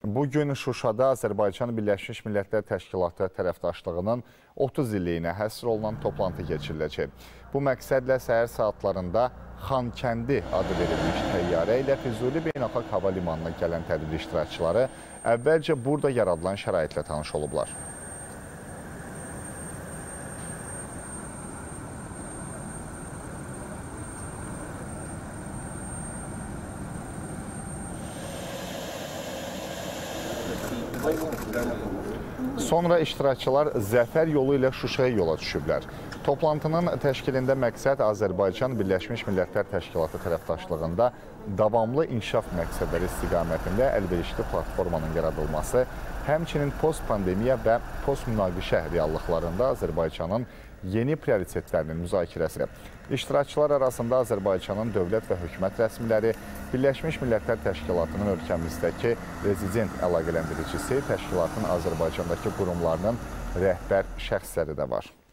Bugün Şuşada Azərbaycan Birləşmiş Millətlər Təşkilatı tərəfdaşlığının 30 illiyinə həsr olunan toplantı keçiriləcək. Bu məqsədlə səhər saatlarında Xankəndi adı verilmiş təyyarə ilə Füzuli Beynəlxalq Hava Limanına gələn tədbir iştirakçıları əvvəlcə burada yaradılan şəraitlə tanış olublar. Sonra iştirakçılar zəfər yolu ilə Şuşaya yola düşüblər. Toplantının təşkilində məqsəd Azərbaycan Birləşmiş Millətlər Təşkilatı tərəfdaşlığında davamlı inkişaf məqsədləri istiqamətində əlverişli platformanın yaradılması, həmçinin post-pandemiya və post-münaqişə reallıqlarında Azərbaycanın yeni prioritetlərinin müzakirəsidir. İştirakçılar arasında Azərbaycanın dövlət və hökumət rəsmiləri, Birləşmiş Millətlər Təşkilatının ölkəmizdəki rezident əlaqələndiricisi, təşkilatın Azərbaycandakı qurumlarının rəhbər şəxsləri də var.